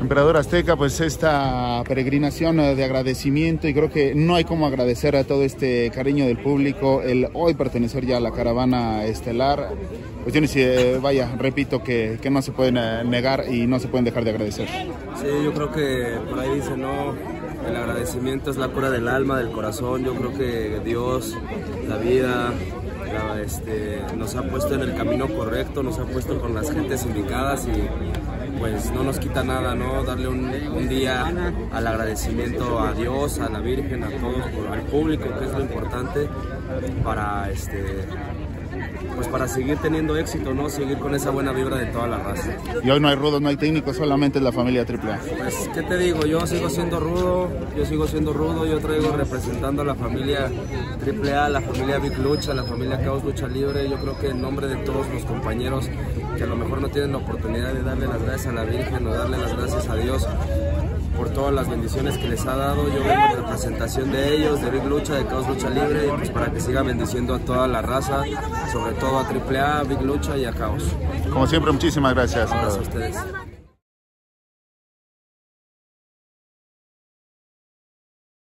Emperador Azteca, pues esta peregrinación de agradecimiento, y creo que no hay como agradecer a todo este cariño del público, el hoy pertenecer ya a la caravana estelar. Cuestiones, vaya, repito, que no se pueden negar y no se pueden dejar de agradecer. Sí, yo creo que por ahí dice, no, el agradecimiento es la cura del alma, del corazón. Yo creo que Dios, la vida, nos ha puesto en el camino correcto, nos ha puesto con las gentes indicadas y pues no nos quita nada, ¿no? Darle un día al agradecimiento a Dios, a la Virgen, a todos, al público, que es lo importante para pues para seguir teniendo éxito, ¿no? Seguir con esa buena vibra de toda la raza. Y hoy no hay rudos, no hay técnicos, solamente es la familia AAA. Pues, ¿qué te digo? Yo sigo siendo rudo, yo traigo representando a la familia AAA, la familia Big Lucha, la familia Caos Lucha Libre. Yo creo que en nombre de todos los compañeros que a lo mejor no tienen la oportunidad de darle las gracias a la Virgen o darle las gracias a Dios por todas las bendiciones que les ha dado, yo vengo en representación de ellos, de Big Lucha, de Caos Lucha Libre, pues para que siga bendiciendo a toda la raza, sobre todo a AAA, Big Lucha y a Caos. Como siempre, muchísimas gracias. Gracias a ustedes.